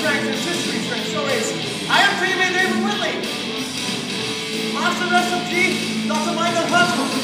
strength and history strength. So is I am teammate David Whitley. Master SMG, Dr. Michael Hustle.